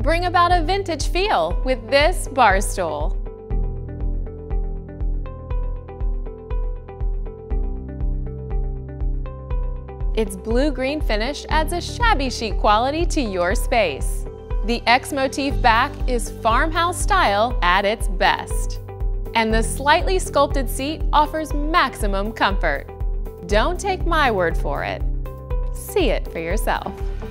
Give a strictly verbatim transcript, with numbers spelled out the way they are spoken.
Bring about a vintage feel with this bar stool. Its blue-green finish adds a shabby chic quality to your space. The X-motif back is farmhouse style at its best. And the slightly sculpted seat offers maximum comfort. Don't take my word for it. See it for yourself.